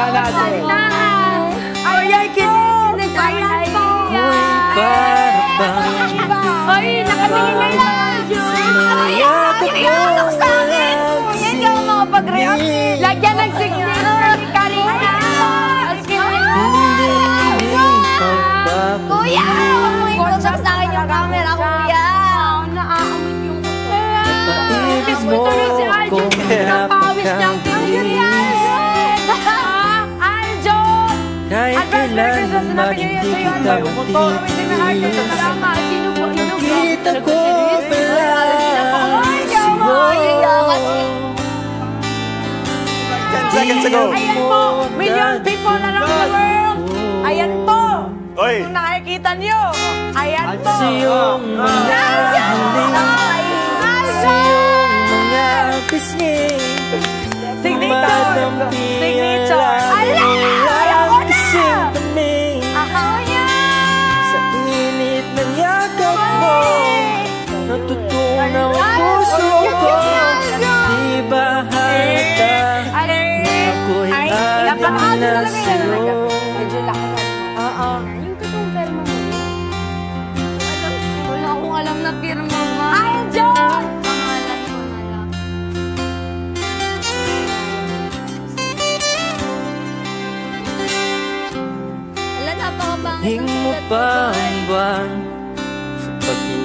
natin. Ay, kinig. Ayan po. Ay, nakatingin na lang. Iniyatok sa akin. Hindi ako makapag-react. Lagyan ng signature ni Karina. Kuya! Huwag mo i-close-up sa akin yung camera, kuya. Naaamoy yung Miss mo tuloy si Aljon. Napawis niyang pinagyan. Aljon! Kahit kailan naman hindi kita matiis. Nakita ko pala sa'yo. 10 seconds ago. Ayan po, million people around the world. Ayan po. Oy. Kung nakikita niyo, ayan po. Sa iyong mga haling, sa iyong mga pisngi, Signature. Ala! Ayoko na! Ako yan! sa init ng yakap mo, natutunaw ang puso ko. Di ba halata ako'y agad na sa'yo? Medyo laki na. Oo. Yung totoong perma mo. Wala akong alam na pirma mo. Ay, John! Pangalan. Wala, napakabangit. Hing mo pa ang buwan sa pag